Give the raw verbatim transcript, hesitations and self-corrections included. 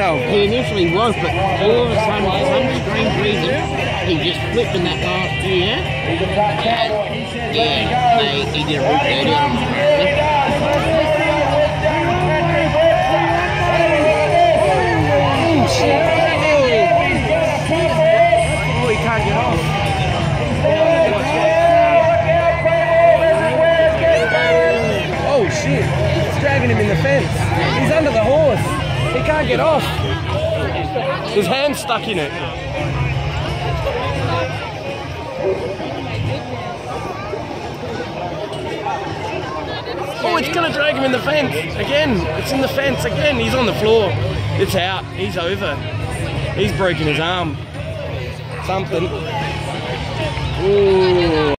himself. He initially was, but all of a sudden, for some strange reason, he just flipped in that last gear. And yeah, they, he did a route thirty on him, apparently. Oh, shit. Oh, he can't get off. Oh, shit. It's dragging him in the fence. He's under the horse. He can't get off. His hand's stuck in it. Oh, it's going to drag him in the fence. Again, it's in the fence again. He's on the floor. It's out. He's over. He's broken his arm. Something. Ooh.